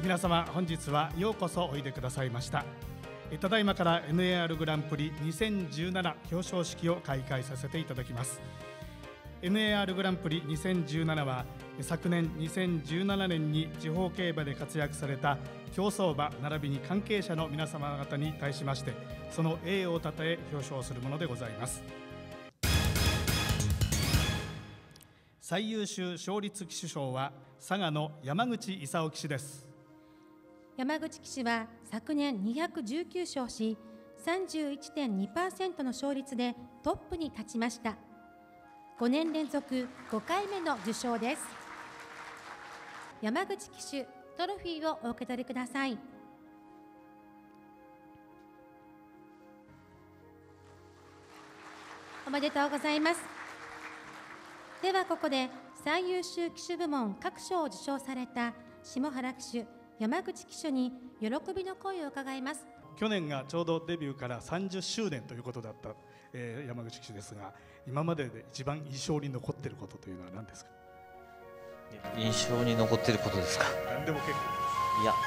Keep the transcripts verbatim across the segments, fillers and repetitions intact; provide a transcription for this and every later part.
皆様、本日はようこそおいでくださいました。ただいまから エヌエーアール グランプリにせんじゅうなな表彰式を開会させていただきます。 エヌエーアール グランプリにせんじゅうななは昨年にせんじゅうななねんに地方競馬で活躍された競走馬並びに関係者の皆様方に対しまして、その栄誉をたたえ表彰するものでございます。最優秀勝率騎手賞は佐賀の山口勲騎手です。 山口騎手は昨年にひゃくじゅうきゅう勝し さんじゅういちてんにパーセント の勝率でトップに立ちました。ごねん連続ごかいめの受賞です。山口騎手トロフィーをお受け取りください。おめでとうございます。ではここで最優秀騎手部門各賞を受賞された下原騎手、山口騎手に喜びの声を伺います。 去年がちょうどデビューからさんじゅっしゅうねんということだった、えー、山口騎手ですが、今までで一番印象に残っていることというのは何ですか？ 印象に残っていることですか？ 何でも結構です。 いや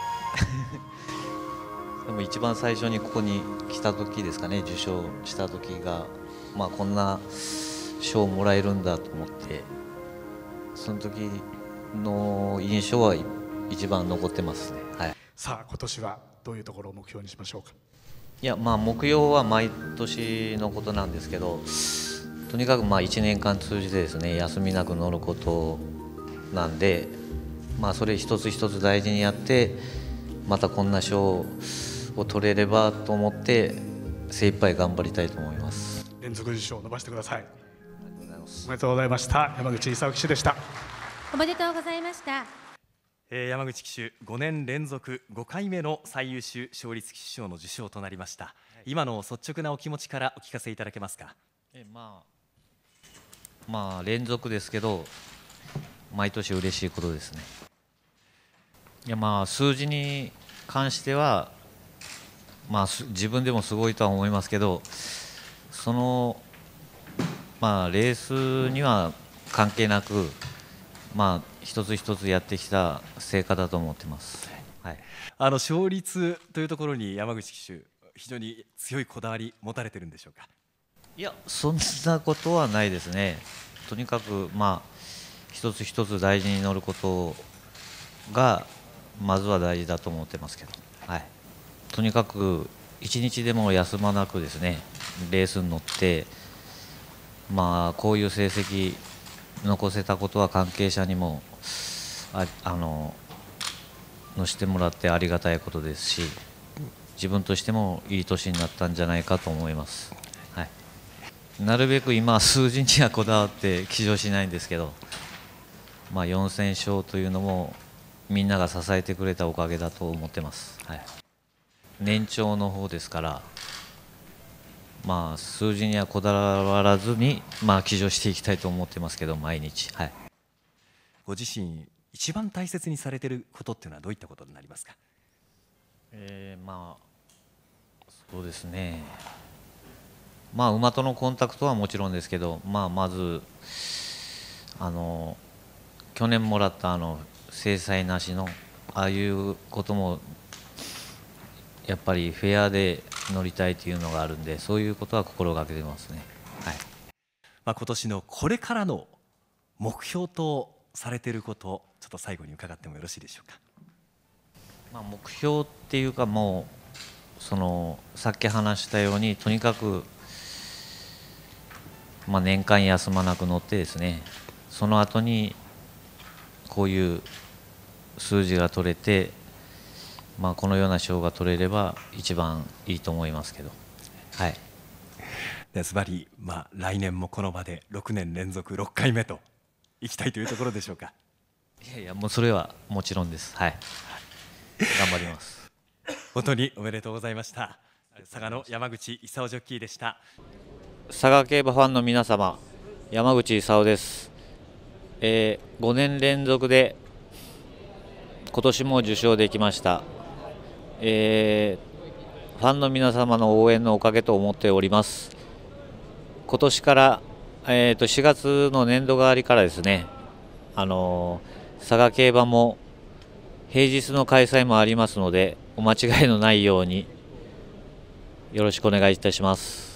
でも一番最初にここに来た時ですかね、受賞した時が、まあ、こんな賞をもらえるんだと思って、その時の印象は一番残ってますね。はい、 さあ今年はどういうところを目標にしましょうか？ いや、まあ、目標は毎年のことなんですけど、とにかくまあいちねんかん通じてですね、休みなく乗ることなんで、まあ、それ一つ一つ大事にやって、またこんな賞を取れればと思って精一杯頑張りたいと思います。 連続受賞を伸ばしてください。おめでとうございました。山口勲騎手でした。 おめでとうございました。 えー、山口騎手ごねん連続ごかいめの最優秀勝率騎手賞の受賞となりました。はい、今の率直なお気持ちからお聞かせいただけますか？ えまあ、まあ連続ですけど、毎年嬉しいことですね。いや、まあ数字に関しては、まあ、自分でもすごいとは思いますけど、そのまあレースには関係なく、まあ一つ一つやってきた成果だと思ってます。はい、 あの勝率というところに山口騎手、非常に強いこだわり持たれてるんでしょうか？ いや、そんなことはないですね。とにかくまあ一つ一つ大事に乗ることがまずは大事だと思ってますけど、はい、とにかく一日でも休まなくですね、レースに乗って、まあこういう成績残せたことは関係者にもああの乗せてもらってありがたいことですし、自分としてもいい年になったんじゃないかと思います。はい、なるべく今数字にはこだわって騎乗しないんですけど、まあ、よんせん勝というのもみんなが支えてくれたおかげだと思ってます。はい、年長の方ですから、まあ、数字にはこだわらずに、まあ、騎乗していきたいと思ってますけど、毎日。はい、 ご自身一番大切にされていることっていうのはどういったことになりますか？ えー、まあそうですね、まあ、馬とのコンタクトはもちろんですけど、まあ、まずあの去年もらったあの制裁なしのああいうこともやっぱりフェアで乗りたいというのがあるんで、そういうことは心がけてますね。はい、 まあ、今年のこれからの目標とされていること、ちょっと最後に伺ってもよろしいでしょうか？ まあ、目標っていうか、もうそのさっき話したように、とにかく、まあ、年間休まなく乗ってですね、その後にこういう数字が取れて、まあ、このような賞が取れれば一番いいと思いますけど。はい、 でズバリ、まあ、来年もこの場でろくねん連続ろっかいめといきたいというところでしょうか？ いやいや、もうそれはもちろんです。はい、頑張ります。 本当におめでとうございました。佐賀の山口勲ジョッキーでした。 佐賀競馬ファンの皆様、山口勲です。えー、ごねん連続で今年も受賞できました。えー、ファンの皆様の応援のおかげと思っております。今年から、えー、としがつの年度替わりからですね、あのー、佐賀競馬も平日の開催もありますので、お間違いのないようによろしくお願いいたします。